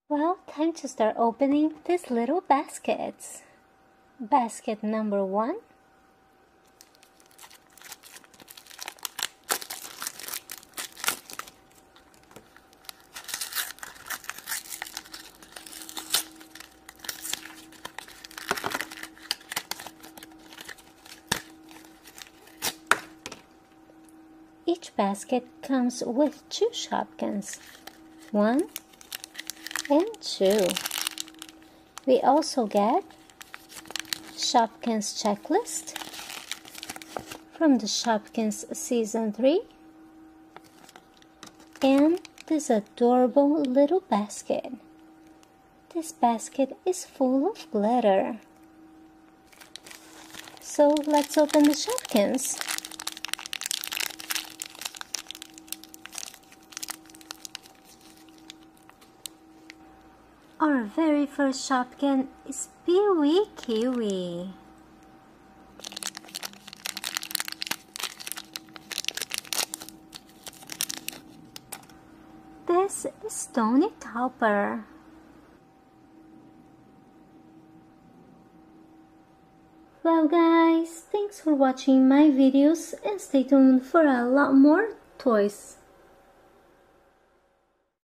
Well, time to start opening these little baskets. Basket number 1. Each basket comes with 2 Shopkins, 1 and 2. We also get Shopkins checklist from the Shopkins Season 3 and this adorable little basket. This basket is full of glitter. So let's open the Shopkins. Our very first Shopkin is Kiwi. This is Toni Topper. Well guys, thanks for watching my videos and stay tuned for a lot more toys.